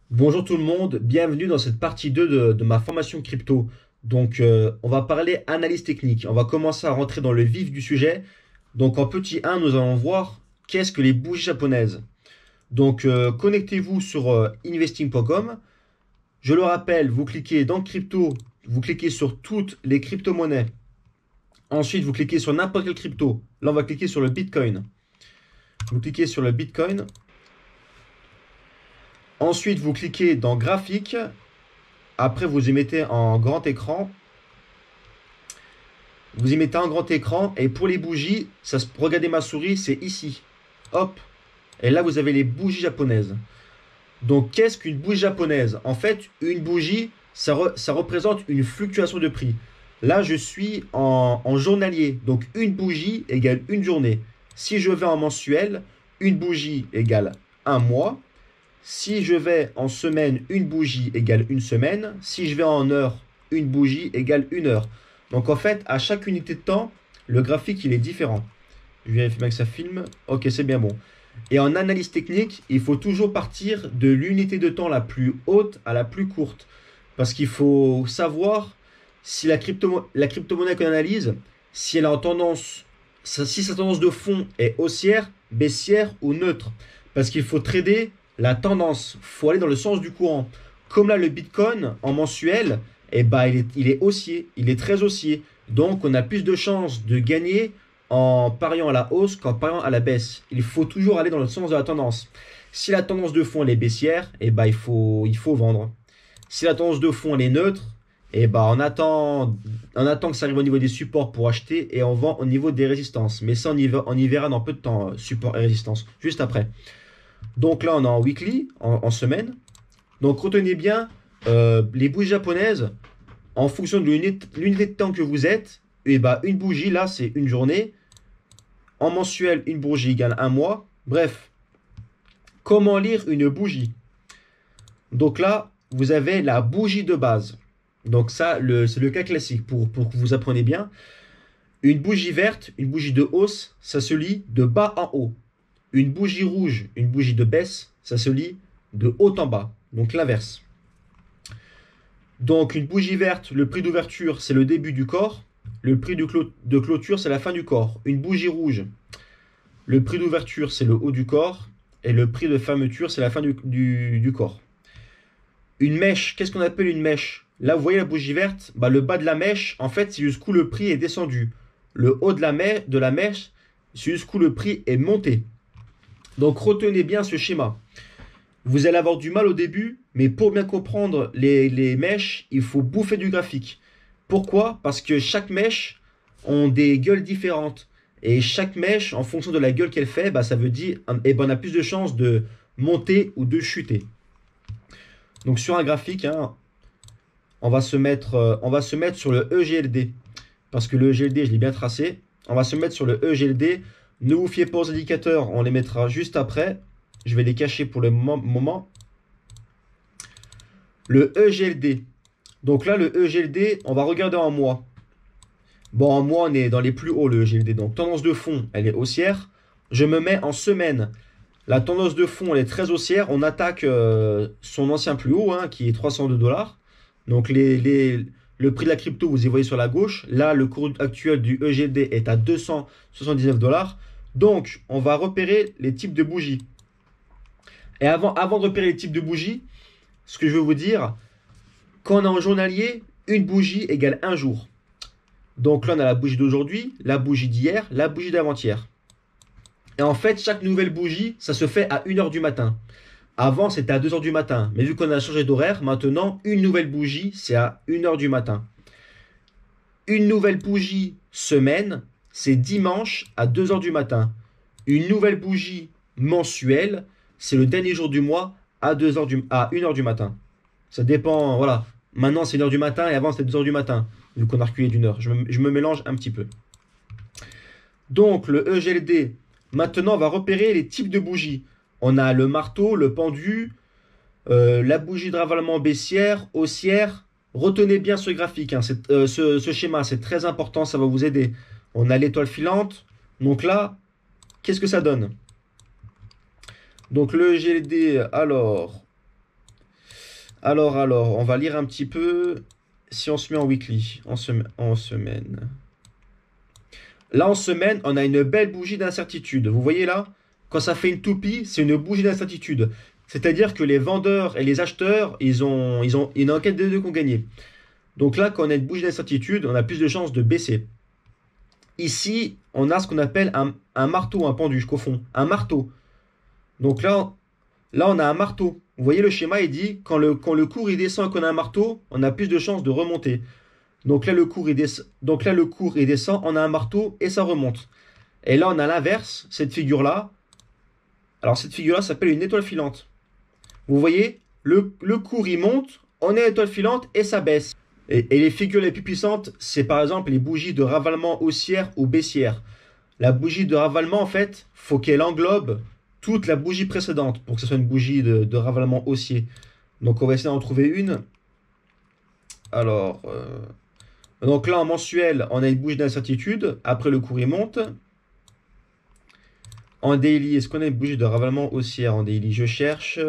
Bonjour tout le monde, bienvenue dans cette partie 2 de ma formation crypto. On va parler analyse technique. On va commencer à rentrer dans le vif du sujet. Donc, en petit 1, nous allons voir qu'est-ce que les bougies japonaises. Connectez-vous sur investing.com. Je le rappelle, vous cliquez dans crypto, vous cliquez sur toutes les crypto-monnaies. Ensuite, vous cliquez sur n'importe quelle crypto. Là, on va cliquer sur le Bitcoin. Vous cliquez sur le Bitcoin. Ensuite, vous cliquez dans graphique. Après, vous y mettez en grand écran. Vous y mettez un grand écran. Et pour les bougies, regardez ma souris, c'est ici. Hop. Et là, vous avez les bougies japonaises. Donc, qu'est-ce qu'une bougie japonaise? En fait, une bougie, ça représente une fluctuation de prix. Là, je suis en journalier. Donc, une bougie égale une journée. Si je vais en mensuel, une bougie égale un mois. Si je vais en semaine, une bougie égale une semaine. Si je vais en heure, une bougie égale une heure. Donc en fait, à chaque unité de temps, le graphique il est différent. Je vérifie bien que ça filme. Ok, c'est bien bon. Et en analyse technique, il faut toujours partir de l'unité de temps la plus haute à la plus courte. Parce qu'il faut savoir si la crypto-monnaie qu'on analyse, si elle est en tendance, si sa tendance de fond est haussière, baissière ou neutre. Parce qu'il faut trader la tendance. Il faut aller dans le sens du courant. Comme là, le Bitcoin en mensuel, il est haussier. Il est très haussier. Donc, on a plus de chances de gagner en pariant à la hausse qu'en pariant à la baisse. Il faut toujours aller dans le sens de la tendance. Si la tendance de fond elle est baissière, il faut vendre. Si la tendance de fond elle est neutre, on attend que ça arrive au niveau des supports pour acheter et on vend au niveau des résistances. Mais ça, on y verra dans peu de temps, support et résistance, juste après. Donc là, on est en weekly, en semaine. Donc retenez bien, les bougies japonaises, en fonction de l'unité de temps que vous êtes, une bougie, là, c'est une journée. En mensuel, une bougie égale un mois. Bref, comment lire une bougie? Donc là, vous avez la bougie de base. Donc ça, c'est le cas classique pour que vous appreniez bien. Une bougie verte, une bougie de hausse, ça se lit de bas en haut. Une bougie rouge, une bougie de baisse, ça se lit de haut en bas. Donc l'inverse. Donc une bougie verte, le prix d'ouverture, c'est le début du corps. Le prix de clôture, c'est la fin du corps. Une bougie rouge, le prix d'ouverture, c'est le haut du corps. Et le prix de fermeture, c'est la fin du corps. Une mèche, qu'est-ce qu'on appelle une mèche? Là, vous voyez la bougie verte, le bas de la mèche, en fait, c'est jusqu'où le prix est descendu. Le haut de la mèche, c'est jusqu'où le prix est monté. Donc retenez bien ce schéma. Vous allez avoir du mal au début, mais pour bien comprendre les mèches, il faut bouffer du graphique. Pourquoi? Parce que chaque mèche ont des gueules différentes. Et chaque mèche, en fonction de la gueule qu'elle fait, ça veut dire on a plus de chances de monter ou de chuter. Donc sur un graphique, hein, on va se mettre sur le EGLD. Parce que le EGLD, je l'ai bien tracé. On va se mettre sur le EGLD. Ne vous fiez pas aux indicateurs, on les mettra juste après. Je vais les cacher pour le moment. Le EGLD. Donc là, le EGLD, on va regarder en mois. Bon, en mois, on est dans les plus hauts, le EGLD. Donc, tendance de fond, elle est haussière. Je me mets en semaine. La tendance de fond, elle est très haussière. On attaque son ancien plus haut, hein, qui est 302 dollars. Donc, le prix de la crypto, vous y voyez sur la gauche. Là, le cours actuel du EGLD est à 279 dollars. Donc, on va repérer les types de bougies. Et avant de repérer les types de bougies, ce que je veux vous dire, quand on est en journalier, une bougie égale un jour. Donc là, on a la bougie d'aujourd'hui, la bougie d'hier, la bougie d'avant-hier. Et en fait, chaque nouvelle bougie, ça se fait à 1h du matin. Avant, c'était à 2h du matin. Mais vu qu'on a changé d'horaire, maintenant, une nouvelle bougie, c'est à 1h du matin. Une nouvelle bougie semaine, c'est dimanche à 2h du matin. Une nouvelle bougie mensuelle, c'est le dernier jour du mois à 1h du matin. Ça dépend, voilà. Maintenant, c'est 1h du matin et avant, c'était 2h du matin. Vu qu'on a reculé d'une heure. Je me mélange un petit peu. Donc, le EGLD. Maintenant, on va repérer les types de bougies. On a le marteau, le pendu, la bougie de ravalement baissière, haussière. Retenez bien ce graphique, hein, ce schéma, c'est très important, ça va vous aider. On a l'étoile filante. Donc là, qu'est-ce que ça donne? Donc le GLD, alors, Alors, on va lire un petit peu. Si on se met en weekly, en semaine. Là, en semaine, on a une belle bougie d'incertitude. Vous voyez là? Quand ça fait une toupie, c'est une bougie d'incertitude. C'est-à-dire que les vendeurs et les acheteurs, une enquête des deux qui ont gagné. Donc là, quand on a une bougie d'incertitude, on a plus de chances de baisser. Ici, on a ce qu'on appelle un marteau, un pendu, je confonds. Un marteau. Donc là, on a un marteau. Vous voyez le schéma, il dit quand le cours il descend et qu'on a un marteau, on a plus de chances de remonter. Donc là, le cours il descend, on a un marteau et ça remonte. Et là, on a l'inverse, cette figure-là. Alors cette figure-là s'appelle une étoile filante. Vous voyez, le cours il monte, on est étoile filante et ça baisse. Et les figures les plus puissantes, c'est par exemple les bougies de ravalement haussière ou baissière. La bougie de ravalement, en fait, faut qu'elle englobe toute la bougie précédente pour que ce soit une bougie de ravalement haussier. Donc on va essayer d'en trouver une. Alors, donc là en mensuel, on a une bougie d'incertitude. Après le cours il monte. En daily, est-ce qu'on a une bougie de ravalement haussière en daily? Je cherche,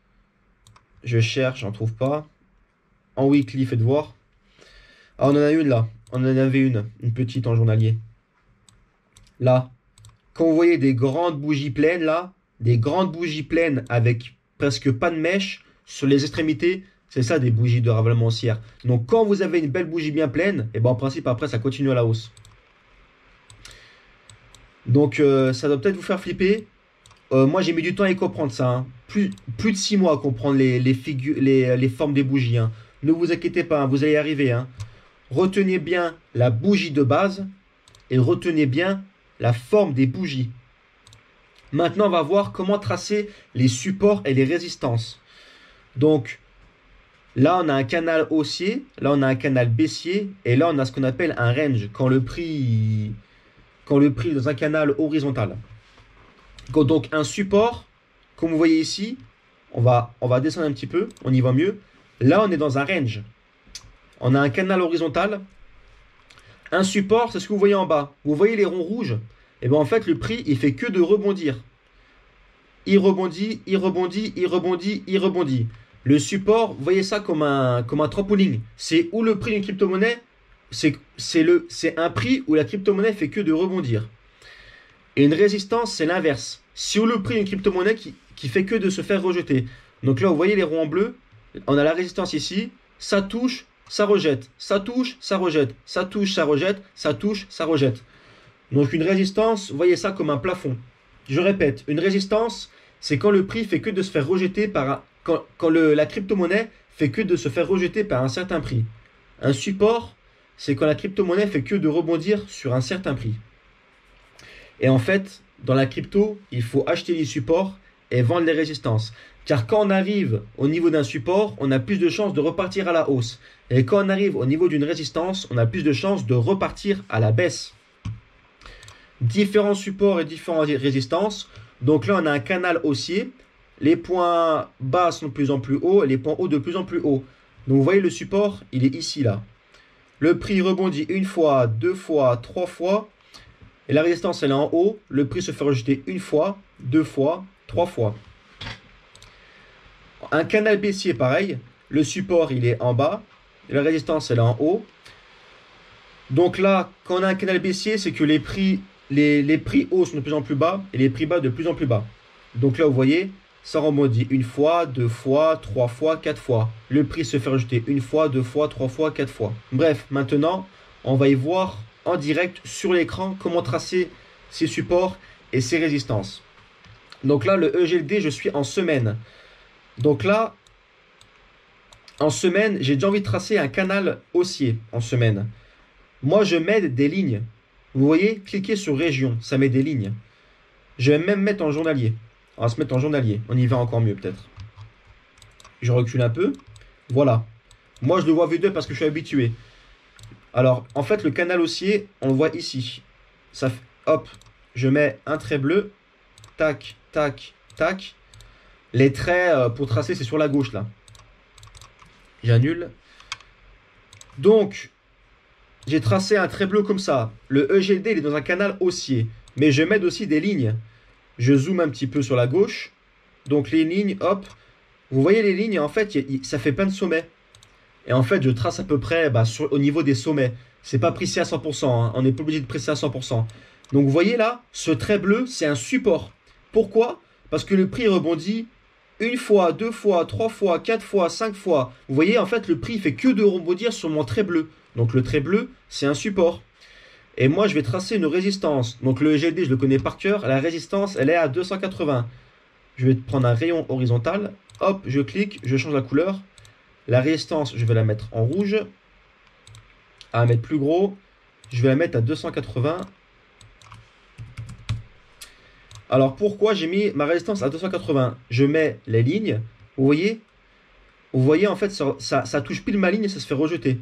j'en trouve pas. En weekly, faites voir. Ah, on en a une là. On en avait une petite en journalier. Là, quand vous voyez des grandes bougies pleines là, des grandes bougies pleines avec presque pas de mèche sur les extrémités, c'est ça des bougies de ravalement haussière. Donc quand vous avez une belle bougie bien pleine, et ben en principe après ça continue à la hausse. Donc ça doit peut-être vous faire flipper. Moi j'ai mis du temps à y comprendre ça, hein. Plus de 6 mois à comprendre les formes des bougies, hein. Ne vous inquiétez pas, hein, vous allez y arriver, hein. Retenez bien la bougie de base et retenez bien la forme des bougies. Maintenant, on va voir comment tracer les supports et les résistances. Donc, là, on a un canal haussier, là, on a un canal baissier, et là, on a ce qu'on appelle un range, quand le prix est dans un canal horizontal. Donc, un support, comme vous voyez ici, on va descendre un petit peu, on y voit mieux. Là, on est dans un range. On a un canal horizontal. Un support, c'est ce que vous voyez en bas. Vous voyez les ronds rouges? Et bien en fait, le prix, il fait que de rebondir. Il rebondit, il rebondit, il rebondit, il rebondit. Le support, vous voyez ça comme un trampoline. C'est où le prix d'une crypto-monnaie, c'est un prix où la crypto-monnaie fait que de rebondir. Et une résistance, c'est l'inverse. C'est où le prix d'une crypto-monnaie qui fait que de se faire rejeter. Donc là, vous voyez les ronds en bleu. On a la résistance ici. Ça touche, ça rejette. Ça touche, ça rejette. Ça touche, ça rejette. Ça touche, ça rejette. Donc une résistance, voyez ça comme un plafond. Je répète, une résistance, c'est quand le prix fait que de se faire rejeter la crypto-monnaie fait que de se faire rejeter par un certain prix. Un support, c'est quand la crypto-monnaie fait que de rebondir sur un certain prix. Et en fait, dans la crypto, il faut acheter les supports et vendre les résistances. Car quand on arrive au niveau d'un support, on a plus de chances de repartir à la hausse. Et quand on arrive au niveau d'une résistance, on a plus de chances de repartir à la baisse. Différents supports et différentes résistances. Donc là, on a un canal haussier. Les points bas sont de plus en plus hauts et les points hauts de plus en plus hauts. Donc vous voyez le support, il est ici là. Le prix rebondit une fois, deux fois, trois fois. Et la résistance, elle est en haut. Le prix se fait rejeter une fois, deux fois, trois fois. Un canal baissier, pareil. Le support, il est en bas. Et la résistance, elle est en haut. Donc là, quand on a un canal baissier, c'est que les prix hauts sont de plus en plus bas et les prix bas de plus en plus bas. Donc là, vous voyez, ça rebondit une fois, deux fois, trois fois, quatre fois. Le prix se fait rejeter une fois, deux fois, trois fois, quatre fois. Bref, maintenant, on va y voir en direct sur l'écran comment tracer ces supports et ces résistances. Donc là, le EGLD, je suis en semaine. Donc là, en semaine, j'ai déjà envie de tracer un canal haussier en semaine. Moi, je mets des lignes. Vous voyez, cliquez sur région, ça met des lignes. Je vais même mettre en journalier. On va se mettre en journalier, on y va encore mieux peut-être. Je recule un peu. Voilà. Moi, je le vois V2 parce que je suis habitué. Alors, en fait, le canal haussier, on le voit ici. Ça, hop, je mets un trait bleu. Tac, tac, tac. Les traits pour tracer, c'est sur la gauche, là. J'annule. Donc, j'ai tracé un trait bleu comme ça. Le EGLD, il est dans un canal haussier. Mais je mets aussi des lignes. Je zoome un petit peu sur la gauche. Donc, les lignes, hop. Vous voyez les lignes, en fait, ça fait plein de sommets. Et en fait, je trace à peu près au niveau des sommets. C'est pas précis à 100%, hein. On n'est pas obligé de préciser à 100%. Donc vous voyez là, ce trait bleu, c'est un support. Pourquoi? Parce que le prix rebondit une fois, deux fois, trois fois, quatre fois, cinq fois. Vous voyez, en fait, le prix fait que de rebondir sur mon trait bleu. Donc le trait bleu, c'est un support. Et moi, je vais tracer une résistance. Donc le EGLD, je le connais par cœur. La résistance, elle est à 280. Je vais prendre un rayon horizontal. Hop, je clique, je change la couleur. La résistance, je vais la mettre en rouge. À mettre plus gros. Je vais la mettre à 280. Alors pourquoi j'ai mis ma résistance à 280? Je mets les lignes. Vous voyez? Vous voyez en fait ça touche pile ma ligne et ça se fait rejeter.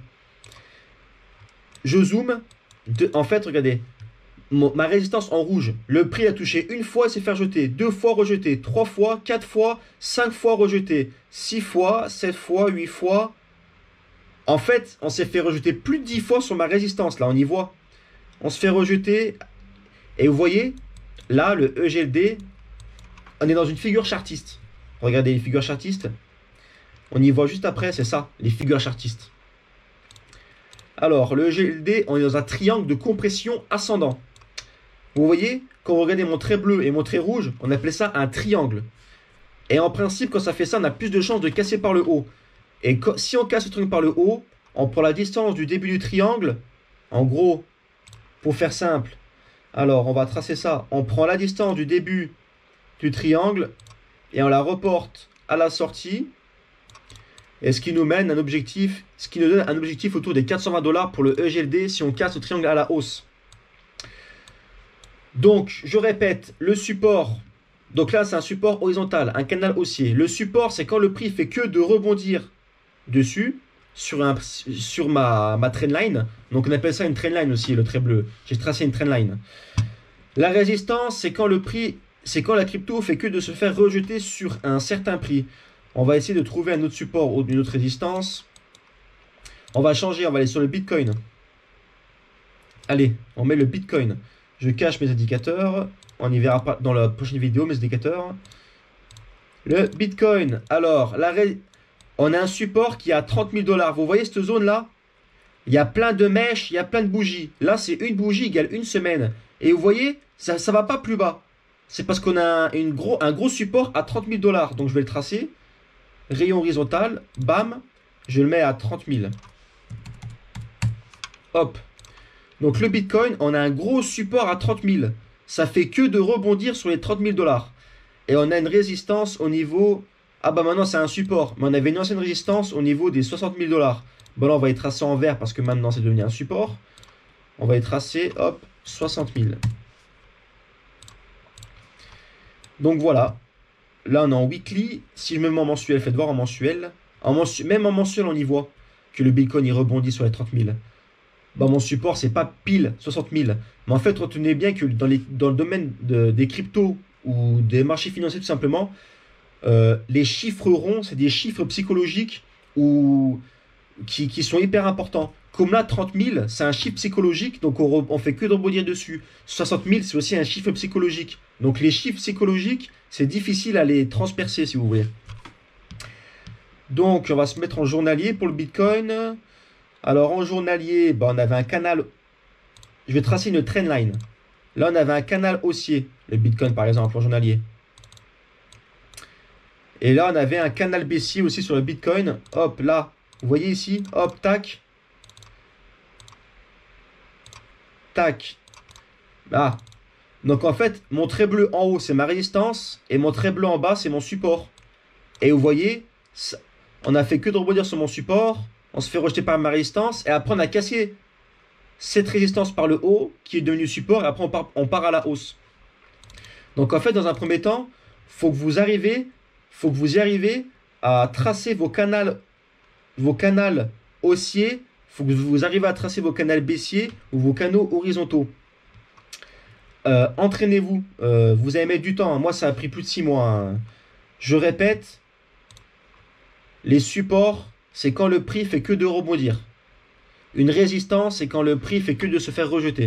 Je zoome. En fait, regardez. Ma résistance en rouge. Le prix a touché une fois et s'est fait rejeter. Deux fois rejeté. Trois fois, quatre fois, cinq fois rejeté. Six fois, sept fois, huit fois. En fait, on s'est fait rejeter plus de 10 fois sur ma résistance. Là, on y voit. On se fait rejeter. Et vous voyez, là, le EGLD, on est dans une figure chartiste. Regardez les figures chartistes. On y voit juste après, c'est ça, les figures chartistes. Alors, le EGLD, on est dans un triangle de compression ascendant. Vous voyez, quand vous regardez mon trait bleu et mon trait rouge, on appelait ça un triangle. Et en principe, quand ça fait ça, on a plus de chances de casser par le haut. Et si on casse le triangle par le haut, on prend la distance du début du triangle. En gros, pour faire simple, alors on va tracer ça. On prend la distance du début du triangle et on la reporte à la sortie. Et ce qui nous mène à un objectif, ce qui nous donne un objectif autour des 420 $ pour le EGLD si on casse le triangle à la hausse. Donc, je répète, le support. Donc là, c'est un support horizontal, un canal haussier. Le support, c'est quand le prix fait que de rebondir dessus sur ma trendline. Donc on appelle ça une trendline aussi, le trait bleu. J'ai tracé une trendline. La résistance, c'est quand la crypto fait que de se faire rejeter sur un certain prix. On va essayer de trouver un autre support ou une autre résistance. On va changer, on va aller sur le Bitcoin. Allez, on met le Bitcoin. Je cache mes indicateurs. On y verra pas dans la prochaine vidéo, mes indicateurs. Le Bitcoin. Alors, on a un support qui est à 30 000 $. Vous voyez cette zone-là? Il y a plein de mèches, il y a plein de bougies. Là, c'est une bougie égale une semaine. Et vous voyez, ça ne va pas plus bas. C'est parce qu'on a un gros support à 30 000 $. Donc, je vais le tracer. Rayon horizontal. Bam. Je le mets à 30 000. Hop. Donc, le Bitcoin, on a un gros support à 30 000. Ça fait que de rebondir sur les 30 000 $. Et on a une résistance au niveau... Ah bah maintenant c'est un support. Mais on avait une ancienne résistance au niveau des 60 000 $. Bon là on va y tracer en vert parce que maintenant c'est devenu un support. On va y tracer, hop, 60 000. Donc voilà. Là on est en weekly. Si je me mets en mensuel, faites voir en mensuel. Même en mensuel on y voit que le Bitcoin il rebondit sur les 30 000. Bah, mon support, c'est pas pile 60 000. Mais en fait, retenez bien que dans le domaine des cryptos ou des marchés financiers, tout simplement, les chiffres ronds, c'est des chiffres psychologiques qui sont hyper importants. Comme là, 30 000, c'est un chiffre psychologique, donc on fait que de rebondir dessus. 60 000, c'est aussi un chiffre psychologique. Donc les chiffres psychologiques, c'est difficile à les transpercer, si vous voulez. Donc, on va se mettre en journalier pour le Bitcoin. Alors en journalier, on avait un canal. Je vais tracer une trendline. Là, on avait un canal haussier, le Bitcoin par exemple, en journalier. Et là, on avait un canal baissier aussi sur le Bitcoin. Hop, là, vous voyez ici, hop, tac. Tac. Là. Donc en fait, mon trait bleu en haut, c'est ma résistance. Et mon trait bleu en bas, c'est mon support. Et vous voyez, on a fait que de rebondir sur mon support. On se fait rejeter par ma résistance. Et après, on a cassé cette résistance par le haut qui est devenue support. Et après, on part à la hausse. Donc, en fait, dans un premier temps, faut que vous y arrivez à tracer vos canaux haussiers. Il faut que vous arrivez à tracer vos canaux baissiers ou vos canaux horizontaux. Entraînez-vous. Vous allez mettre du temps. Moi, ça a pris plus de 6 mois. Hein. Je répète, les supports, c'est quand le prix fait que de rebondir. Une résistance, c'est quand le prix fait que de se faire rejeter.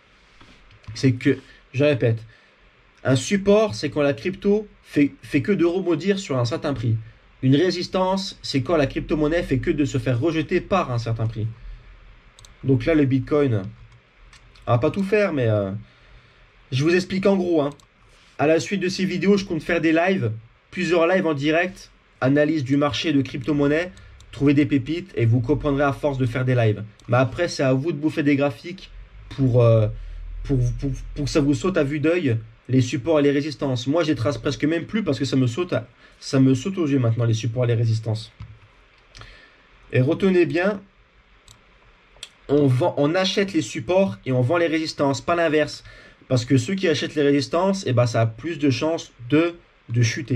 Je répète, un support, c'est quand la crypto fait que de rebondir sur un certain prix. Une résistance, c'est quand la crypto-monnaie fait que de se faire rejeter par un certain prix. Donc là, le Bitcoin, on va pas tout faire, mais je vous explique en gros. Hein. À la suite de ces vidéos, je compte faire des lives, plusieurs lives en direct, analyse du marché de crypto-monnaie, trouver des pépites, et vous comprendrez à force de faire des lives. Mais après, c'est à vous de bouffer des graphiques pour que ça vous saute à vue d'œil les supports et les résistances. Moi, je les trace presque même plus parce que ça me saute aux yeux maintenant, les supports et les résistances. Et retenez bien, on achète les supports et on vend les résistances, pas l'inverse. Parce que ceux qui achètent les résistances, eh ben, ça a plus de chances de chuter.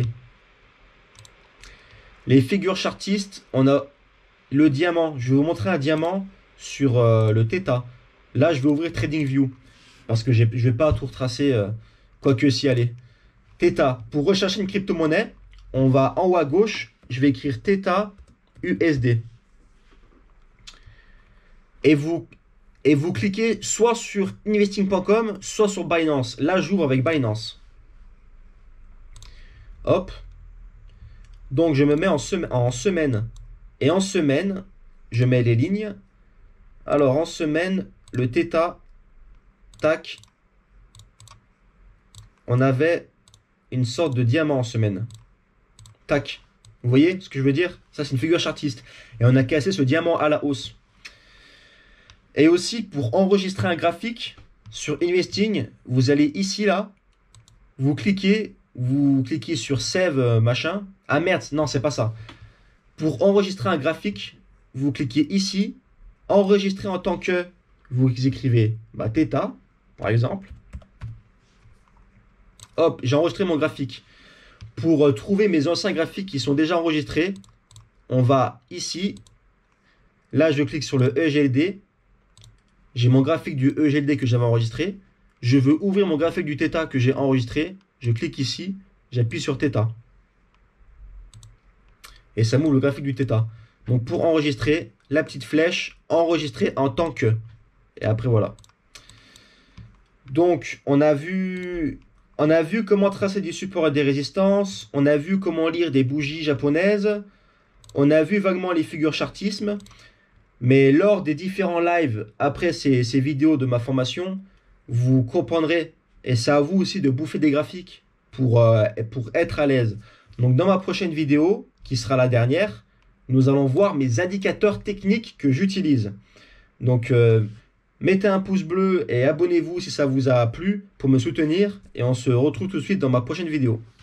Les figures chartistes, on a le diamant. Je vais vous montrer un diamant sur le Theta. Là, je vais ouvrir TradingView. Parce que je ne vais pas tout retracer, quoique s'y aller. Theta, pour rechercher une crypto-monnaie, on va en haut à gauche, je vais écrire Theta USD. Et vous cliquez soit sur investing.com, soit sur Binance. Là, j'ouvre avec Binance. Hop. Donc, je me mets en semaine. Et en semaine, je mets les lignes. Alors, en semaine, le Theta, tac, on avait une sorte de diamant en semaine. Tac. Vous voyez ce que je veux dire? Ça, c'est une figure chartiste. Et on a cassé ce diamant à la hausse. Et aussi, pour enregistrer un graphique sur Investing, vous allez ici, là, vous cliquez sur Save, machin. Ah merde, non, c'est pas ça. Pour enregistrer un graphique, vous cliquez ici, enregistrer en tant que, vous écrivez Theta, par exemple. Hop, j'ai enregistré mon graphique. Pour trouver mes anciens graphiques qui sont déjà enregistrés, on va ici. Là, je clique sur le EGLD. J'ai mon graphique du EGLD que j'avais enregistré. Je veux ouvrir mon graphique du Theta que j'ai enregistré. Je clique ici, j'appuie sur Theta. Et ça m'ouvre le graphique du Theta. Donc pour enregistrer, la petite flèche, enregistrer en tant que. Et après voilà. Donc on a vu comment tracer des supports et des résistances. On a vu comment lire des bougies japonaises. On a vu vaguement les figures chartisme. Mais lors des différents lives, après ces vidéos de ma formation, vous comprendrez. Et c'est à vous aussi de bouffer des graphiques pour être à l'aise. Donc dans ma prochaine vidéo, qui sera la dernière, nous allons voir mes indicateurs techniques que j'utilise. Donc mettez un pouce bleu et abonnez-vous si ça vous a plu pour me soutenir. Et on se retrouve tout de suite dans ma prochaine vidéo.